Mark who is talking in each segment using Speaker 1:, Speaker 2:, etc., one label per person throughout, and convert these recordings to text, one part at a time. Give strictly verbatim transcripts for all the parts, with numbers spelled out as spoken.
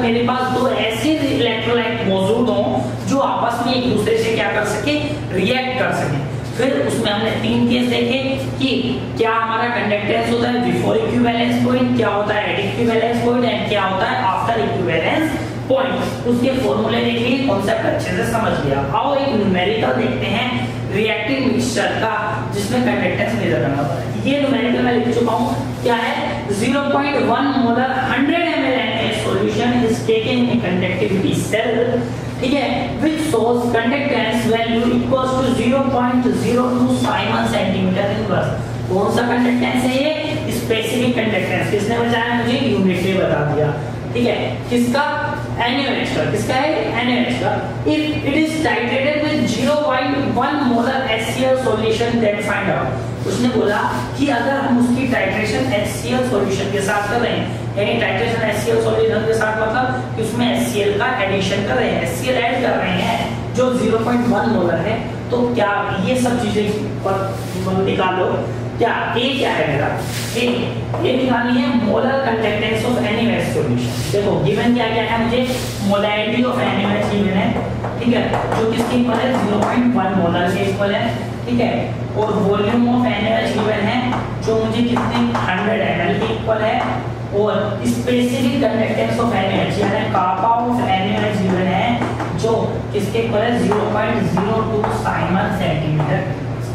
Speaker 1: मेरे पास दो ऐसे इलेक्ट्रोलाइट मौजूद हों जो आपस में एक दूसरे से क्या कर सके, रिएक्ट कर सके। फिर उसमें हमने तीन केस देखे कि क्या हमारा कंडक्टेंस होता है बिफोर इक्विवेलेंस पॉइंट, क्या होता है एट इक्विवेलेंस पॉइंट एंड क्या होता है आफ्टर इक्विवेलेंस पॉइंट। उसके फॉर्मूले देख लिए, कॉन्सेप्ट अच्छे से समझ लिया। आओ एक न्यूमेरिकल देखते हैं रिएक्टिव मिक्सचर का जिसमें कंडक्टेंस मेजर करना होता है। ये न्यूमेरिकल मैं लिख चुका हूं, क्या है zero point one molar hundred M L N A solution is taken in conductivity cell, ठीक है, which shows conductance value equals to zero point zero two siemens centimetre inverse. कौन सा कंडक्टेंस है ये? Specific conductance. किसने बताया मुझे? Unit ने बता दिया, ठीक है। किसका? N A O H का। किसका है? N A O H का। If it is titrated with zero point one molar H C l solution, then find out। उसने बोला कि अगर हम उसकी titration H C l solution के साथ कर रहे हैं, यानी titration H C l solution के साथ मतलब कि उसमें H C l का एडिशन कर रहे हैं, H C l ऐड कर रहे हैं जो ज़ीरो पॉइंट वन मोलर है, तो क्या ये सब चीजें पर निकालो। क्या A क्या है मेरा? A ये निकालनी है molar conductance of N A O H solution. देखो गिवन क्या क्या है मुझे? Molarity of N A O H given है, ठीक है, जो किसके इक्वल है? ज़ीरो पॉइंट वन मोलर के इक्वल है, ठीक है। और volume of N A O H given है जो मुझे कितने हंड्रेड एम एल के इक्वल है। और specific conductance of N A O H यानी kappa of N A O H given है जो किसके इक्वल है? Zero point zero two siemens centimetre.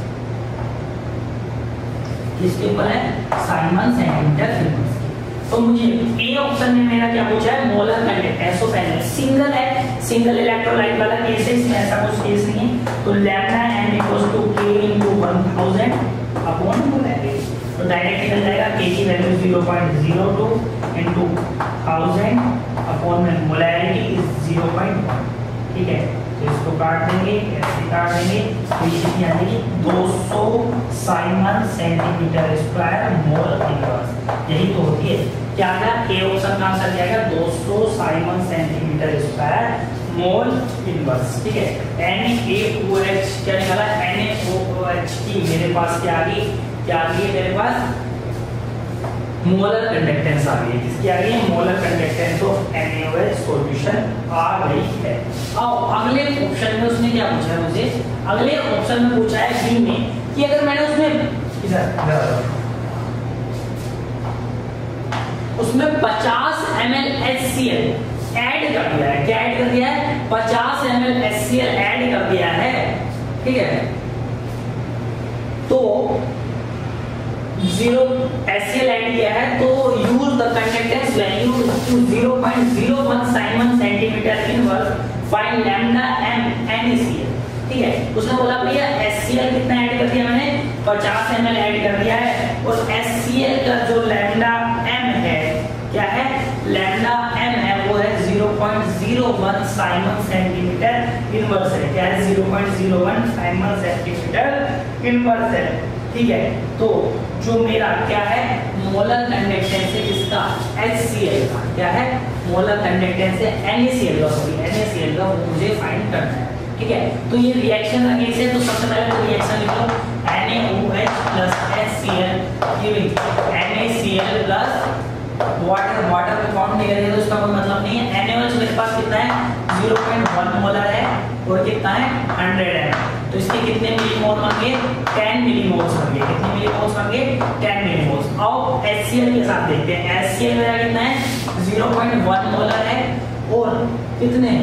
Speaker 1: किसके ऊपर है? Siemens centimetre. तो मुझे ए ऑप्शन में मेरा क्या पूछा है? Molar conductance of N A O H। Single है, सिंगल इलेक्ट्रोलाइट वाला केस है, इसमें ऐसा कुछ केस नहीं है। तो lambda n equals to k into one thousand upon molarity. तो डायरेक्ट निकल जाएगा k की value zero point zero two into one thousand upon में molarity is zero point one, ठीक है। तो इसको काट देंगे, ऐसे काट देंगे, तो ये कितनी आ जाएगी? दो सौ siemens centimetre square mole inverse. यही तो होती है क्या क्या? ए ऑप्शन का आंसर जाएगा दो सौ siemens centimetre square mole inverse, ठीक है। N A O H क्या निकला? N A O H की मेरे पास क्या आ गई? क्या आ गई मेरे पास? मोलर कंडक्टेंस आ गई। किसकी आ गई? Molar conductance of N A O H solution आ गई है। अब अगले ऑप्शन में उसने क्या पूछा है मुझे? अगले ऑप्शन में पूछा है बी में कि अगर मैंने उसमें इधर उसमें पचास M L H C l add कर दिया है। क्या ऐड कर दिया है? पचास M L H C l add कर दिया है, ठीक है। तो zero H C l add किया है तो use the conductance value to zero point zero one siemens centimetre inverse find lambda m N A C l, ठीक है। उसने बोला भैया H C l कितना ऐड कर दिया मैंने? पचास एम एल ऐड कर दिया है और H C l का जो लैम्डा m है क्या है? लैम्डा m है वो है zero point zero one siemens centimetre inverse है। क्या है? Zero point zero one siemens centimetre inverse है, ठीक है। तो जो मेरा क्या है? मोलर कंडक्टेंस है किसका? H C l का। क्या है? मोलर कंडक्टेंस है N A C l का, sorry N A C l का, वो मुझे फाइंड करना है, ठीक है। तो ये रिएक्शन का केस है, तो सबसे पहले तो रिएक्शन लिख लो N A O H plus H C l giving N A C l plus water. Water को काउंट नहीं करेंगे तो इसका कोई मतलब नहीं है। N A O H मेरे पास कितना है? ज़ीरो पॉइंट वन मोलर है और कितना है? हंड्रेड है। तो इसके कितने मिलीमोल होंगे? टेन मिलीमोल्स होंगे। कितने मिलीमोल्स होंगे? Ten millimoles. अब H C l के साथ देखते हैं। H C l मेरा कितना है? ज़ीरो पॉइंट वन मोलर है और कितने?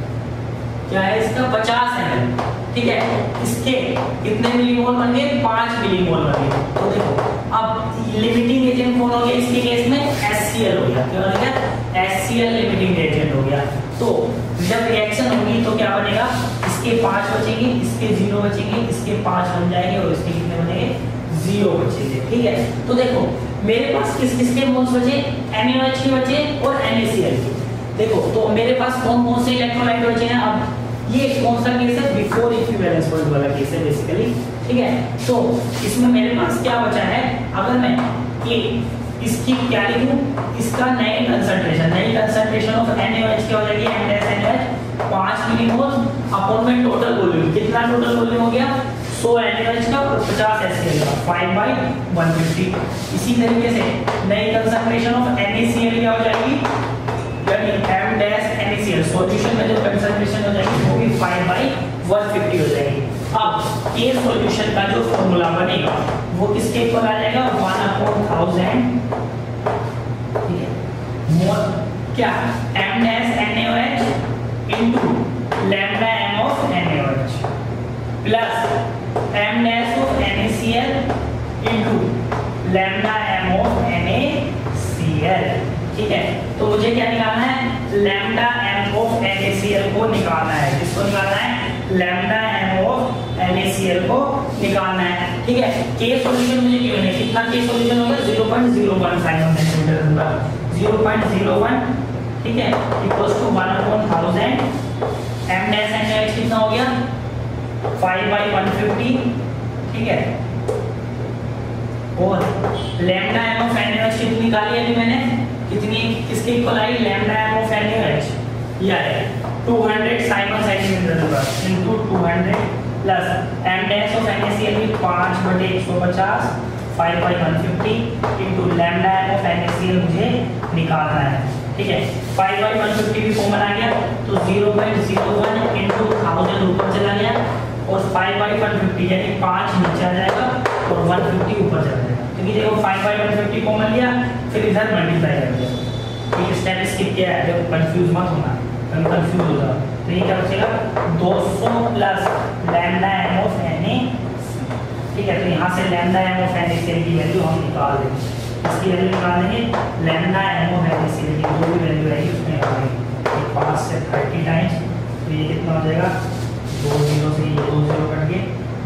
Speaker 1: क्या है इसका? पचास एम एल, ठीक है। इसके कितने मिलीमोल बनेंगे? पाँच मिलीमोल बनेंगे। तो देखो अब लिमिटिंग एजेंट कौन हो गया इसके केस में? H C l हो गया। क्या हो गया? H C l limiting agent हो गया। तो जब रिएक्शन होगी तो क्या बनेगा? इसके पांच बचेंगे, इसके जीरो बचेंगे, इसके पांच बन जाएंगे और इसके कितने बनेंगे? जीरो बचेंगे, ठीक है। तो देखो मेरे पास किस किसके मोल्स बचे? N A O H के बचे और N A C l के। देखो तो मेरे पास कौन कौन से इलेक्ट्रोलाइट बचे हैं? अब ये कौन सा केस है? बिफोर इक्विवेलेंस पॉइंट वाला केस है बेसिकली, ठीक है। तो इसमें मेरे पास क्या बचा है? अगर मैं ये इसकी क्या लिखूं? इसका नए कंसंट्रेशन, नई concentration of N A O H क्या हो जाएगी? N dash N A O H पाँच मिलीमोल अपॉन में टोटल वॉल्यूम। कितना टोटल वॉल्यूम हो गया? सौ N A O H का और पचास H C l का, फाइव बाई वन फिफ्टी। इसी तरीके से नई concentration of N A C l क्या हो जाएगी? यानी M डैश NaCl सॉल्यूशन में जो कंसंट्रेशन हो जाएगी वो भी फाइव बाई वन फिफ्टी हो जाएगी। अब के सॉल्यूशन का जो फॉर्मूला बनेगा वो किसके इक्वल आ जाएगा, वन अपॉन थाउजेंड, ठीक है, मोल क्या m dash NaOH into lambda m of NaOH plus m dash of NaCl into lambda m of NaCl, ठीक है। तो मुझे क्या निकालना है, लैम्डा m ऑफ NaCl को निकालना है। किसको निकालना है, लैम्डा m ऑफ NaCl को निकालना है, ठीक है। के सॉल्यूशन मुझे गिवन है, कितना के सॉल्यूशन होगा, zero point zero one siemens centimetre अंदर, ज़ीरो पॉइंट ज़ीरो वन, ठीक है, equals to one upon thousand, m dash NaOH कितना हो गया, फाइव बाई वन फिफ्टी, ठीक है, और लैम्डा m ऑफ NaOH कितनी निकाली अभी मैंने, कितनी किसके इक्वल आई, लैम्डा m ऑफ NaOH ये है टू हंड्रेड साइमन सेंटीमीटर अंदर into two hundred plus m dash of NaCl भी पाँच बटे एक सौ पचास, five by one fifty into lambda m of NaCl मुझे निकालना है, ठीक है। फाइव बाई वन फिफ्टी भी फॉर्मूला आ गया, तो zero point zero one into thousand ऊपर चला गया और फाइव बाई वन फिफ्टी यानी पाँच नीचे आ जाएगा और वन फिफ्टी ऊपर चला जाएगा, क्योंकि देखो five by one fifty formula लिया फिर इधर मल्टीप्लाई कर दिया, ये स्टेप स्किप किया है, देखो कंफ्यूज मत होना, कंफ्यूज हो जाओ। तो ये क्या बचेगा, दो सौ plus lambda m of Na, ठीक है। तो यहाँ से लैम्डा m ऑफ NaCl की वैल्यू हम निकाल देंगे, इसकी वैल्यू निकाल देंगे, लैम्डा m ऑफ NaCl की जो भी वैल्यू आएगी उसमें आएगी पाँच से थर्टी टाइम्स, तो ये कितना हो जाएगा, दो जीरो से ये दो जीरो कट के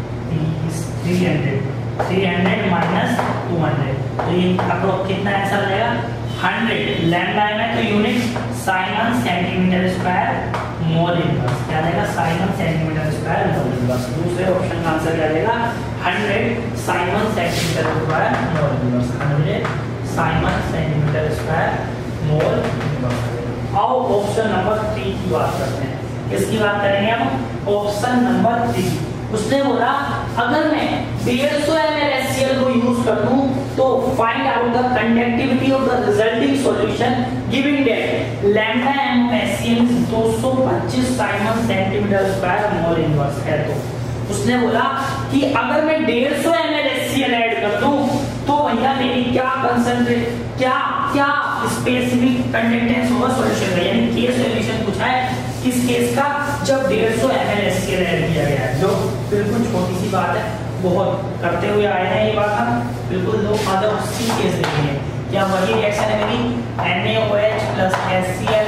Speaker 1: three hundred, three hundred minus two hundred, तो ये अप्रोक्स कितना आंसर आ जाएगा, हंड्रेड। लैम्डा m है तो unit siemens centimetre square mole inverse, क्या आएगा, siemens centimetre square mole inverse. दूसरे ऑप्शन का आंसर क्या आएगा, hundred siemens centimetre square mole inverse, hundred siemens centimetre square mole inverse. आओ ऑप्शन नंबर थ्री की बात करते हैं, किसकी बात करेंगे हम, ऑप्शन नंबर थ्री। उसने बोला अगर मैं डेढ़ सौ एम एल HCl को यूज कर दूं तो find out the conductivity of the resulting solution giving that lambda m of HCl is दो सौ पच्चीस siemens centimetre square mole inverse है। तो उसने बोला कि अगर मैं डेढ़ सौ एम एल HCl ऐड कर दूं तो भैया मेरी क्या कंसंट्रेट क्या क्या स्पेसिफिक कंडक्टेंस होगा सॉल्यूशन का, यानी के सॉल्यूशन पूछा है किस केस का, जब डेढ़ सौ एम एल HCl ऐड किया गया है, जो बिल्कुल छोटी सी बात है, बहुत करते हुए आए हैं ये बात हम, बिल्कुल दो फादर उसी केस देखेंगे, क्या वही रिएक्शन है मेरी, NaOH plus HCl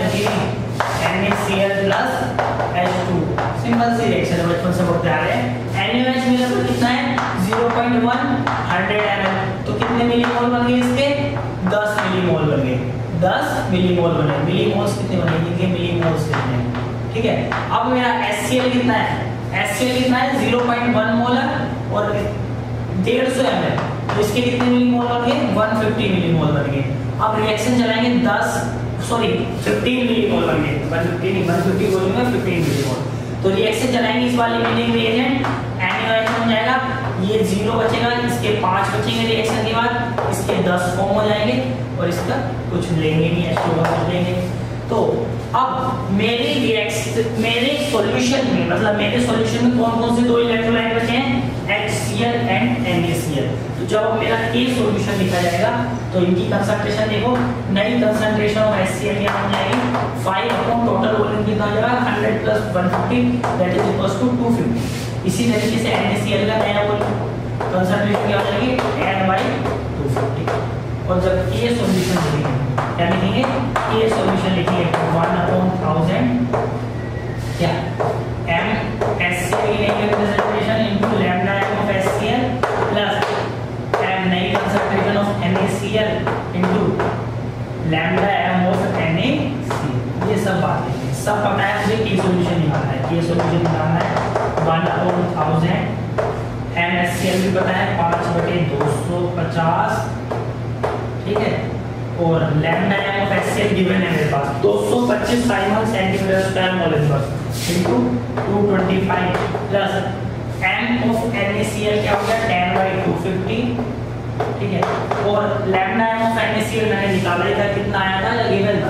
Speaker 1: NaCl plus H two, simple सी रिएक्शन है, बचपन से पढ़ते आ रहे हैं। NaOH मेरा तो कितना है, zero point one, hundred M L, तो कितने मिलीमोल बन गए इसके, दस मिलीमोल बन गए, दस मिलीमोल बने, मिलीमोल्स कितने बनेंगे, इनके मिलीमोल्स कितने हैं, ठीक है। अब मेरा HCl कितना है, HCl कितना है, ज़ीरो पॉइंट वन मोल और डेढ़ सौ एम एल, तो इसके कितने मिलीमोल बन गए, वन फिफ्टी मिलीमोल बन गए। अब रिएक्शन चलाएंगे दस सॉरी फिफ्टीन मिलीमोल बन गए, वन फिफ्टी नहीं वन फिफ्टी बोलूंगा, फिफ्टीन मिलीमोल। तो रिएक्शन चलाएंगे इस वाले मीनिंग रिएजेंट, NaOH हो जाएगा, ये जीरो बचेगा, इसके पाँच बचेंगे रिएक्शन के बाद, इसके दस फॉर्म हो जाएंगे और इसका कुछ लेंगे नहीं, H टू कुछ लेंगे। तो अब मेरे रिएक्शन मेरे सॉल्यूशन में मतलब मेरे सॉल्यूशन में कौन कौन से दो इलेक्ट्रोलाइट बचे हैं, HCl एंड NaCl। तो जब मेरा के सॉल्यूशन लिखा जाएगा तो इनकी कंसंट्रेशन देखो, नई कंसंट्रेशन ऑफ HCl क्या हो जाएगी, फाइव अपॉन टोटल वॉल्यूम कितना हो जाएगा, hundred plus one fifty that is equals to two fifty. इसी तरीके से NaCl का नया वॉल्यूम कंसंट्रेशन क्या हो जाएगी, टेन बाई टू फिफ्टी। और जब के सॉल्यूशन लिखेंगे क्या लिखेंगे, के सॉल्यूशन लिखिए वन अपॉन थाउजेंड क्या m HCl की नई concentration into lambda m of HCl plus m नई concentration of NaCl into lambda m of NaCl। ये सब बात है, सब पता है मुझे के सॉल्यूशन निकालना है, के सॉल्यूशन निकालना है one upon thousand, m HCl भी पता है पाँच बटे दो सौ पचास, ठीक है, और lambda m of HCl given है मेरे पास दो सौ पच्चीस siemens centimetre square mole inverse into two twenty five plus m of NaCl क्या हो गया, टेन बाई टू फिफ्टी, ठीक है, और लैम्डा m ऑफ NaCl मैंने निकाला था, कितना आया था या गिवन था,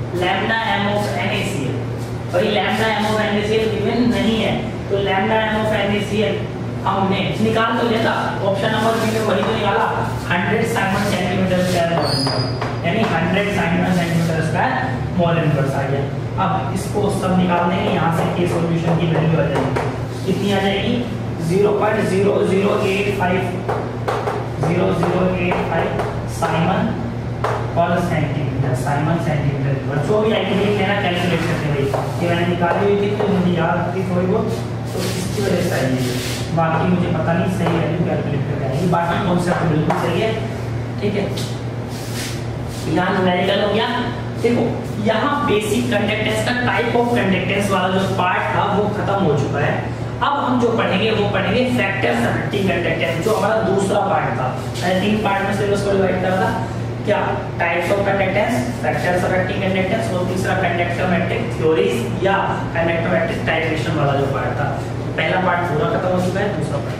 Speaker 1: लैम्डा एम ऑफ NaCl, और ये lambda M of NaCl given नहीं है, तो लैम्डा एम ऑफ NaCl हमने निकाल तो लिया था, ऑप्शन नंबर बी में वही तो निकाला, hundred siemens centimetre square mole inverse, यानी hundred siemens centimetre square mole inverse आ गया। अब इसको सब निकाल देंगे, यहाँ से के सॉल्यूशन की वैल्यू आ जाएगी, कितनी आ जाएगी, zero point zero zero eight five zero zero eight five siemens पर सेंटीमीटर, साइमन सेंटीमीटर इनवर्स, जो भी आएगी देख लेना, कैलकुलेट करते हुए, ये मैंने निकाली हुई थी तो मुझे याद थी थोड़ी बहुत, तो इसकी वजह से आई है, बाकी मुझे पता नहीं सही वैल्यू कैलकुलेट करके आएगी, बाकी कॉन्सेप्ट बिल्कुल सही है, ठीक है। यहाँ न्यूमेरिकल हो गया। देखो यहाँ बेसिक कंडक्टेंस का टाइप ऑफ कंडक्टेंस वाला जो पार्ट था वो खत्म हो चुका है। अब हम जो पढ़ेंगे वो पढ़ेंगे फैक्टर सपोर्टिंग कंडक्टेंस, जो हमारा दूसरा पार्ट था। मैंने तीन पार्ट में से उसको डिवाइड करा था, क्या, types of conductance, factor supporting conductance, और तीसरा कंडक्टोमेट्रिक थ्योरीज या कंडक्टोमेट्रिक टाइट्रेशन वाला जो पार्ट था। पहला पार्ट पूरा खत्म हो चुका है, दूसरा पार्ट